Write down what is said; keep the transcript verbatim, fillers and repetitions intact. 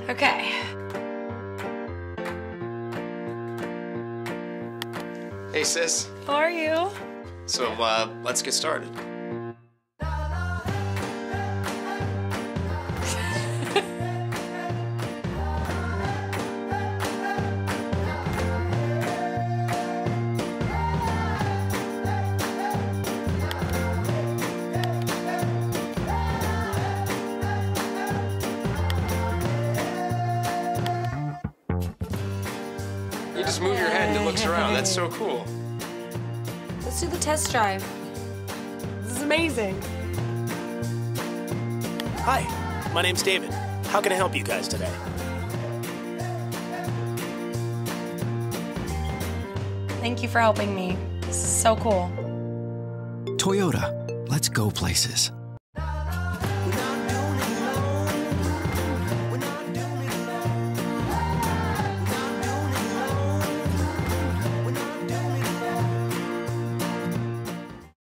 Okay. Hey, sis. How are you? So, uh, let's get started. You just move your head and it looks around. That's so cool. Let's do the test drive. This is amazing. Hi, my name's David. How can I help you guys today? Thank you for helping me. This is so cool. Toyota, let's go places.